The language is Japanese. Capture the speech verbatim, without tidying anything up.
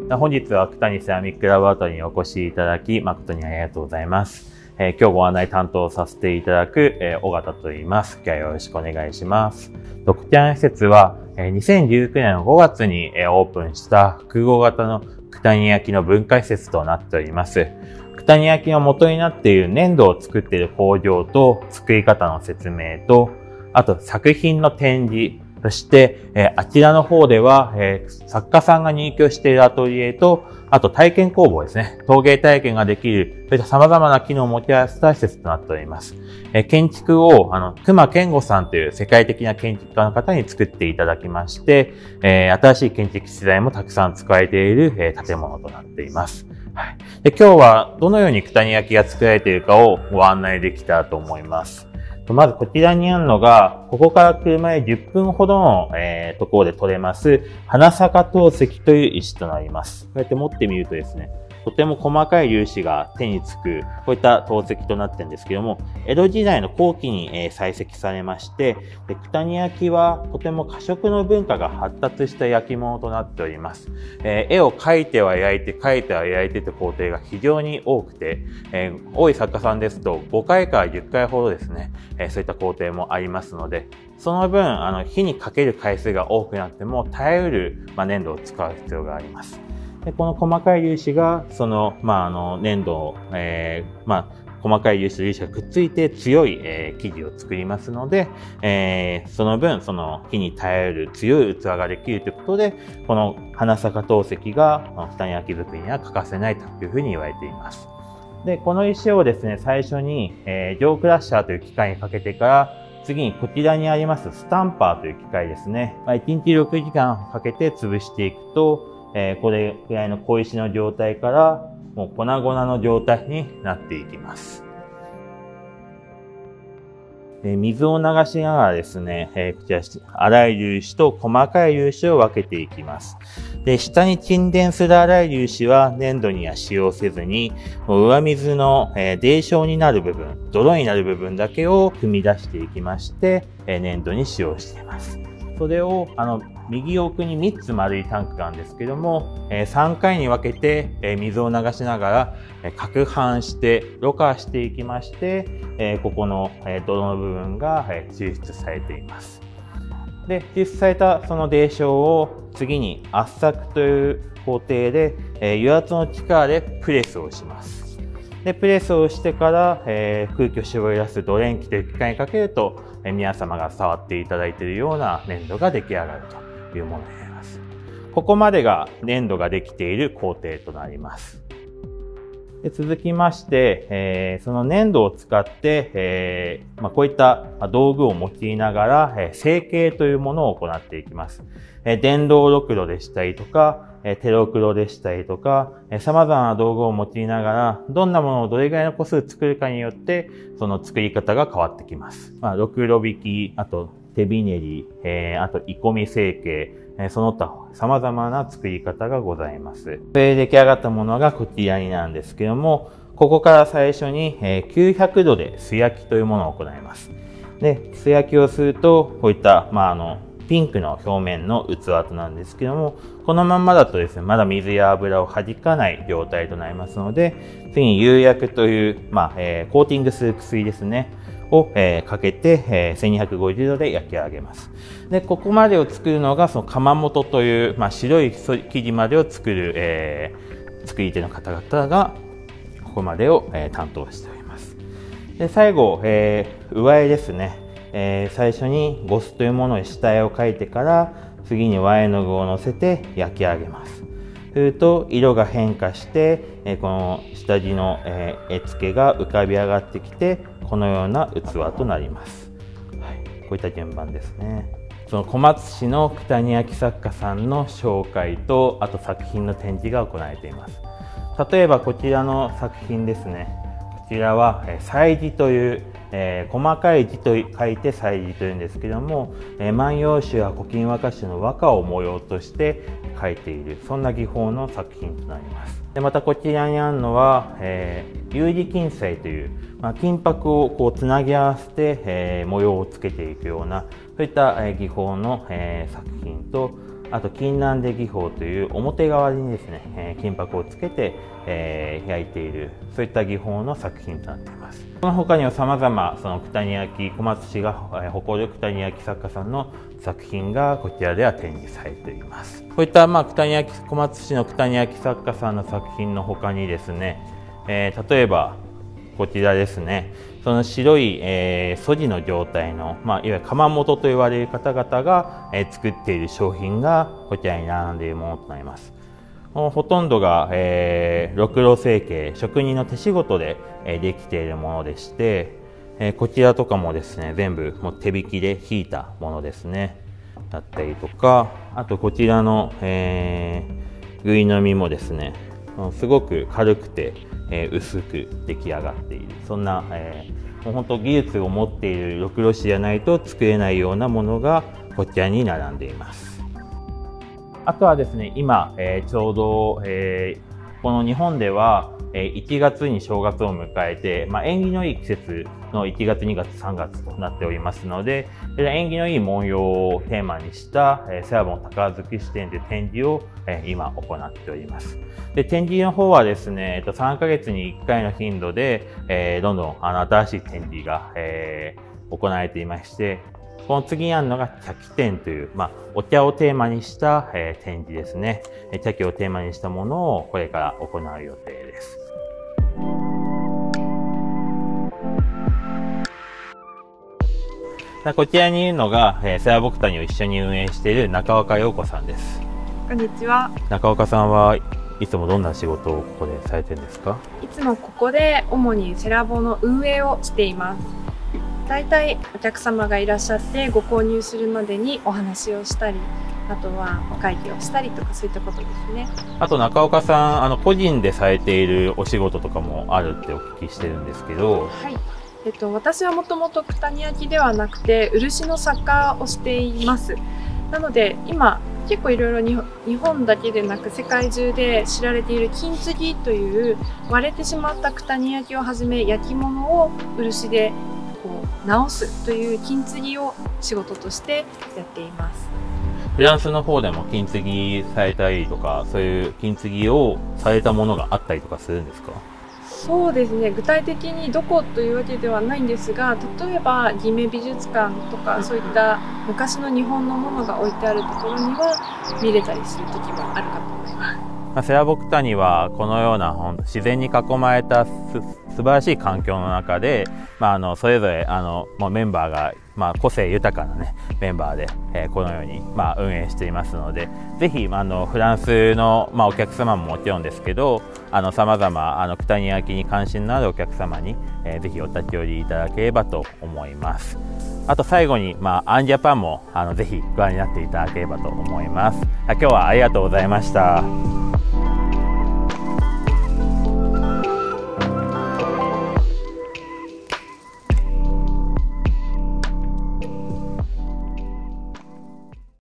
本日は九谷セラミックラボラトリーにお越しいただき、誠にありがとうございます。えー、今日ご案内担当させていただく、えー、尾形と言います。今日はよろしくお願いします。こちらの施設は、えー、にせんじゅうきゅうねんのごがつに、えー、オープンした複合型の九谷焼の文化施設となっております。九谷焼の元になっている粘土を作っている工場と作り方の説明と、あと作品の展示、そして、えー、あちらの方では、えー、作家さんが入居しているアトリエと、あと体験工房ですね。陶芸体験ができる、そういった様々な機能を持ち合わせた施設となっております。えー、建築を、あの、隈研吾さんという世界的な建築家の方に作っていただきまして、えー、新しい建築資材もたくさん使われている、えー、建物となっています。はい。で、今日はどのように九谷焼が作られているかをご案内できたらと思います。まずこちらにあるのが、ここから車でじゅっぷんほどの、えー、ところで取れます、花坂陶石という石となります。こうやって持ってみるとですね、とても細かい粒子が手につく、こういった陶石となっているんですけども、江戸時代の後期に、えー、採石されまして、で九谷焼はとても過食の文化が発達した焼き物となっております。えー、絵を描いては焼いて、描いては焼いてという工程が非常に多くて、えー、多い作家さんですとごかいからじゅっかいほどですね、えー、そういった工程もありますので、その分、あの、火にかける回数が多くなっても耐えうる、まあ、粘土を使う必要があります。でこの細かい粒子が、その、まあ、あの、粘土を、えー、まあ、細かい粒子と粒子がくっついて強い、えー、生地を作りますので、えー、その分、その火に耐えうる強い器ができるということで、この花坂陶石が、九谷焼作りには欠かせないというふうに言われています。で、この石をですね、最初に、えー、ジョークラッシャーという機械にかけてから、次にこちらにありますスタンパーという機械ですね。まあ、いちにちろくじかんかけて潰していくと、えー、これくらいの小石の状態からもう粉々の状態になっていきます。で水を流しながらですね、えー、こちら粗い粒子と細かい粒子を分けていきます。で、下に沈殿する粗い粒子は粘土には使用せずに、上水の、えー、泥漿になる部分、泥になる部分だけを組み出していきまして、えー、粘土に使用しています。それを、あの、右奥にみっつ丸いタンクがあるんですけども、えー、さんかいに分けて、えー、水を流しながら、えー、攪拌して、ろ過していきまして、えー、ここの、えー、泥の部分が、えー、抽出されています。で、抽出されたその泥漿を次に圧搾という工程で、えー、油圧の力でプレスをします。で、プレスをしてから、えー、空気を絞り出すドレン機という機械にかけると、えー、皆様が触っていただいているような粘土が出来上がるというものになります。ここまでが粘土ができている工程となります。で続きまして、えー、その粘土を使って、えーまあ、こういった道具を用いながら、えー、成形というものを行っていきます。えー、電動ろくろでしたりとか、えー、手ろくろでしたりとか、えー、様々な道具を用いながら、どんなものをどれぐらいの個数作るかによって、その作り方が変わってきます。まあ、ろくろ引き、あと手びねり、えー、あと鋳込み成形、その他様々な作り方がございます。それで出来上がったものがこちらになるんですけども、ここから最初にきゅうひゃくどで素焼きというものを行います。で、素焼きをすると、こういった、まあ、あの、ピンクの表面の器となんですけども、このまんまだとですね、まだ水や油を弾かない状態となりますので、次に釉薬という、まあ、えー、コーティングする薬ですね。を、えー、かけて、えー、せんにひゃくごじゅうどで焼き上げます。で、ここまでを作るのが、その窯元という、まあ、白い生地までを作る、えー、作り手の方々が、ここまでを、えー、担当しております。で、最後、えー、上絵ですね。えー、最初にゴスというものに下絵を描いてから、次に和絵の具を乗せて焼き上げます。すると色が変化して、えー、この下地の、えー、絵付けが浮かび上がってきて、このような器となります。はい、こういった順番ですね。その小松市の九谷焼作家さんの紹介と、あと作品の展示が行われています。例えばこちらの作品ですね。こちらは祭事という、えー、細かい字と書いて祭事というんですけども、えー、万葉集や古今和歌集の和歌を模様として書いている、そんな技法の作品となります。でまたこちらにあるのは、えー、有事金彩という、まあ、金箔をこうつなぎ合わせて、えー、模様をつけていくようなそういった、えー、技法の、えー、作品と、 あと金南出技法という表側にですね、えー、金箔をつけて、えー、焼いている、そういった技法の作品となっています。その他には様々、その九谷焼小松市が誇る九谷焼作家さんの作品がこちらでは展示されています。こういった、まあ、九谷焼小松市の九谷焼作家さんの作品の他にですね、えー、例えばこちらですね、その白い、えー、素地の状態の、まあ、いわゆる窯元と言われる方々が、えー、作っている商品がこちらに並んでいるものとなります。ほとんどが、えー、ろくろ成形、職人の手仕事で、えー、できているものでして、えー、こちらとかもですね、全部もう手引きで引いたものですね。だったりとか、あとこちらの、えー、ぐいのみもですね、すごく軽くて、えー、薄く出来上がっている。そんな、えー、もう本当技術を持っているろくろ師じゃないと作れないようなものがこちらに並んでいます。あとはですね、今、えー、ちょうど、えー、この日本では、えー、いちがつに正月を迎えて、まあ、縁起のいい季節のいちがつ、にがつ、さんがつとなっておりますので、縁起のいい文様をテーマにした、えー、セラボン宝塚支店で展示を、えー、今行っております。で、展示の方はですね、えっと、さんかげつにいっかいの頻度で、えー、どんどんあの新しい展示が、えー、行われていまして、この次にあるのが茶器展という、まあ、お茶をテーマにした、えー、展示ですね。茶器をテーマにしたものをこれから行う予定です。こちらにいるのが、えー、セラボクタニを一緒に運営している中岡陽子さんです。 こんにちは。 中岡さんはいつもどんな仕事をここでされてるんですか？ いつもここで主にセラボの運営をしています。だいたいお客様がいらっしゃってご購入するまでにお話をしたり、あとはお会計をしたりとか、そういったことですね。 あと中岡さん、あの個人でされているお仕事とかもあるってお聞きしてるんですけど。 はい。えっと、私はもともと九谷焼ではなくて漆の作家をしています。なので今結構いろいろ日本だけでなく世界中で知られている金継ぎという割れてしまった九谷焼をはじめ焼き物を漆でこう直すという金継ぎを仕事としてやっています。 フランスの方でも金継ぎされたりとか、そういう金継ぎをされたものがあったりとかするんですか？ そうですね、具体的にどこというわけではないんですが、例えば義目美術館とかそういった昔の日本のものが置いてあるところには見れたりする時もあるかと思います。 まあ、セラボクタニはこのような自然に囲まれたす素晴らしい環境の中で、まあ、あのそれぞれあの、まあ、メンバーが、まあ、個性豊かな、ね、メンバーで、えー、このように、まあ、運営していますので、ぜひあのフランスの、まあ、お客様ももちろんですけど、さまざま九谷焼に関心のあるお客様に、えー、ぜひお立ち寄りいただければと思います。あと最後に、まあ、アンジャパンもあのぜひご覧になっていただければと思います。今日はありがとうございました。